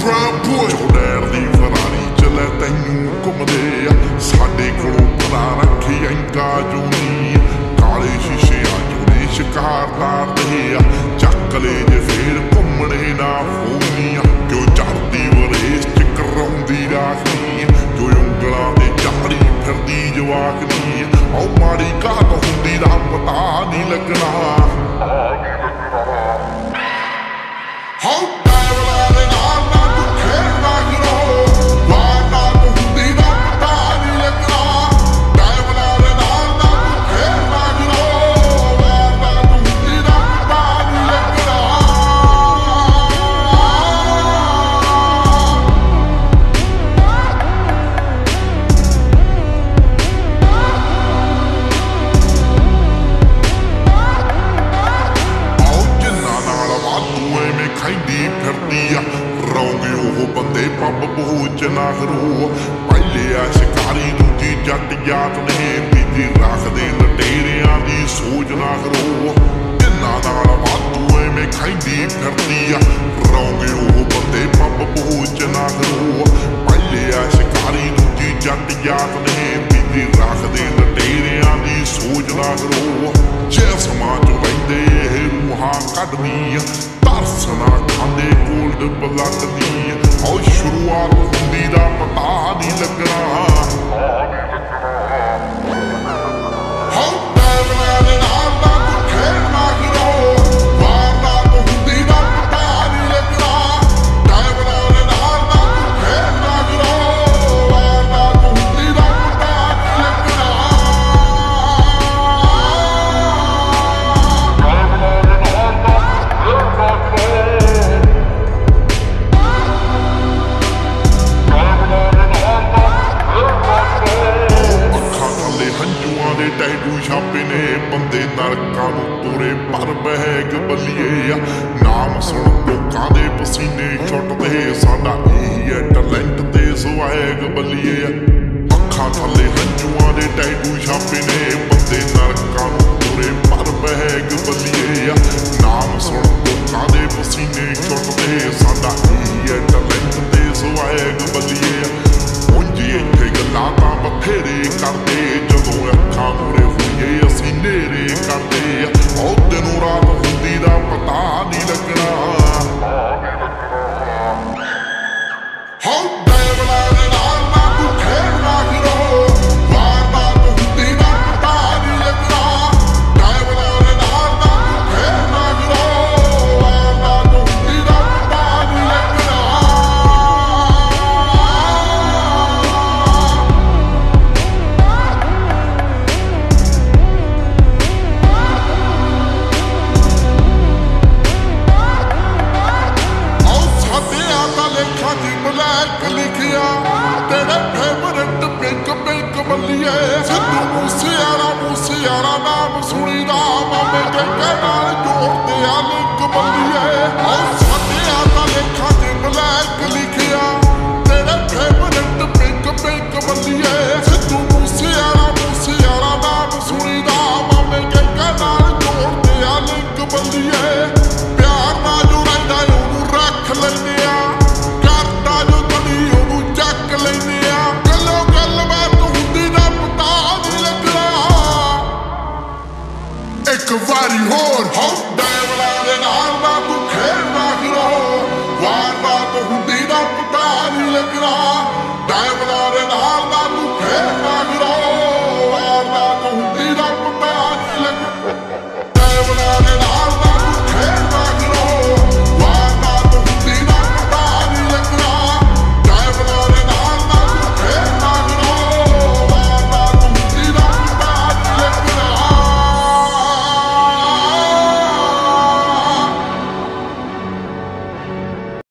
ਚੋੜੈਰ ਦੀ Ferrari ਚਲੇ ਤੈਨੂੰ ਘੁੰਮਦੇ ਆ ਸਾਡੇ ਕੋਲੋਂ ਪਤਾ ਰੱਖੀ ਐਂਕਾ ਜੂਨੀ ਕਾਲੇ ਸ਼ੀਸ਼ਿਆਂ ਚੋਂ ਸ਼ਿਕਾਰ ਤਾਰਦੇ ਆ ਚੱਕ ਲੈ ਜੇ ਫੇਰ ਘੁੰਮਣੇ ਨਾ ਫੋਨੀਆਂ ਕਿਉਂ ਚੜਦੀ ਵਰੇਸ ਚ ਕਰਾਉਂਦੀ ਰਾਖੀ ਜੋ ਉਂਗਲਾਂ ਤੇ ਚਾੜੀ ਫਿਰਦੀ ਜਵਾਕਨੀ ਉਹ ਮਾੜੀ ਘਾਟ ਹੁੰਦੀ ਦਾ ਪਤਾ ਨਹੀਂ ਲੱਗਣਾ ਰੌਂਗੇ ਉਹ ਬੰਦੇ ਪੱਬ ਬਹੂਚ ਨਾ ਖਰੂ ਪਹਿਲੇ ਆ ਸ਼ਿਕਾਰੀ ਦੂਜੀ ਜੱਟ ਜਾਤ ਨੇ ਤੀਜੀ ਰੱਖਦੇ ਲਟੇਰਿਆਂ ਦੀ ਸੋਚ ਨਾ ਖਰੂ ਜਿੰਨਾ ਨਾਲ ਵਾਧੂ ਐਵੇਂ ਖਾਂਦੀ ਫਿਰਦੀ ਆ ਰੌਂਗੇ ਉਹ ਬੰਦੇ ਪੱਬ ਬਹੂਚ ਨਾ ਖਰੂ ਪਹਿਲੇ ਆ ਸ਼ਿਕਾਰੀ ਦੂਜੀ ਜੱਟ ਜਾਤ ਨੇ ਤੀਜੀ ਰੱਖਦੇ ਲਟੇਰਿਆਂ ਦੀ ਸੋਚ ਨਾ ਖਰੂ ਜੇ ਸਮਾਂ ਚੋਂ ਲੈਂਦੇ ਇਹ ਰੂਹਾਂ ਕੱਢਦੀ ਤਰਸ ਨਾ ਖਾਂਦੇ ਗੋਲਡ ਬਲੱਡ ਦੀ ਉਹ ਸ਼ੁਰੂਆਤ ਹੁੰਦੀ ਦਾ ਪਤਾ ਨਹੀਂ ਲੱਗਣਾ ਟੈਟੂ ਛਾਪੇ ਨੇ ਬੰਦੇ ਨਰਕਾਂ ਨੂੰ ਤੋਰੇ ਪਰ ਬਹਿਗ ਬੱਲੀਏ ਆ ਨਾਮ ਸੁਣ ਲੋਕਾਂ ਦੇ ਪਸੀਨੇ ਛੁੱਟਦੇ ਸਾਡਾ ਇਹੀ ਹੈ ਟੈਲੈਂਟ ਤੇ ਸੁਆਗ ਬੱਲੀਏ ਆ ਅੱਖਾਂ ਥੱਲੇ ਹੰਝੂਆਂ ਦੇ ਟੈਟੂ ਛਾਪੇ ਨੇ ਬੰਦੇ ਨਰਕਾਂ ਨੂੰ ਤੋਰੇ ਪਰ ਬਹਿਗ ਬੱਲੀਏ ਆ ਨਾਮ ਸੁਣ ਲੋਕਾਂ ਦੇ ਪਸੀਨੇ ਛੁੱਟਦੇ ਸਾਡਾ ਇਹੀ ਹੈ ਟੈਲੈਂਟ ਤੇ ਸੁਆਗ ਬੱਲੀਏ ਆ ਉਂਝ ਇੱਥੇ ਗੱਲਾਂ ਤਾਂ ਬਥੇਰੇ ਕਰਦੇ ਜਦੋਂ ਅੱਖਾਂ ਮੂਰੇ ਹੋਈਏ ਅਸੀਂ ਨੇਰੇ ਕਰਦੇ ਉਹ ਦਿਨ ਰਾਤ ਹੁੰਦੀ ਦਾ ਪਤਾ ਨਹੀਂ ਲੱਗਣਾ ਲਿਖਿਆ ਤੇਰੇ ਫੇਵਰਟ ਪਿੰਕ ਪਿੰਕ ਬੱਲੀਏ ਸਿੱਧੂ ਮੂਸੇਵਾਲਾ ਨਾਮ ਸੁਣੀਦਾ ਮਾਮੇ ਕੇ ਨਾਲ ਜੋੜਦੇ ਆ ਲਿੰਕ ਬੱਲੀਏ ਉਹ ਸਾਡੇ